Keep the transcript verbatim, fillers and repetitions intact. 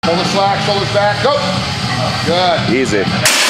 Pull the slack, shoulders back, go. Good. Easy.